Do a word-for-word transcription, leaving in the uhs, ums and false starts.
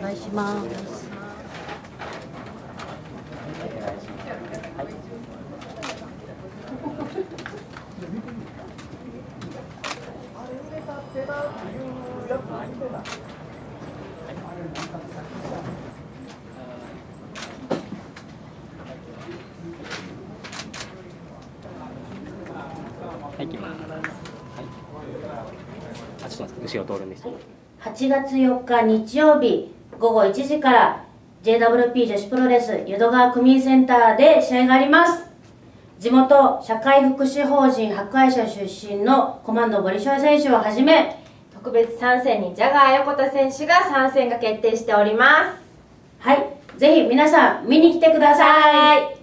願いします。 はい、行きます。はい。あ、ちょっと待って、後ろ通るんです。 はちがつよっか日曜日ごごいちじから ジェイダブリューピー 女子プロレス淀川区民センターで試合があります。地元社会福祉法人博愛社出身のコマンド堀翔選手をはじめ、 特別参戦にジャガー横田選手が参戦が決定しております。 はい、ぜひ皆さん見に来てください。